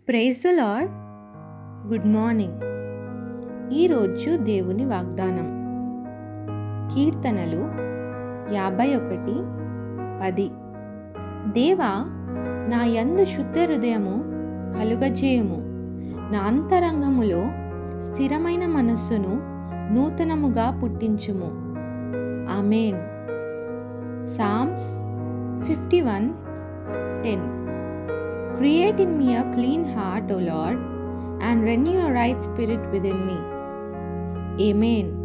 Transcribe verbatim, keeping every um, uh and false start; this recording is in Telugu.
Praise the Lord. Good morning. ఈరోజు దేవుని వాగ్దానం కీర్తనలు యాభై ఒకటి పది. దేవా, నా యందు శుద్ధ హృదయము కలుగజేయుము, నా అంతరంగములో స్థిరమైన మనస్సును నూతనముగా పుట్టించుము. Amen. Psalms fifty one ten. Create in me a clean heart, O Lord, and renew a right spirit within me. Amen.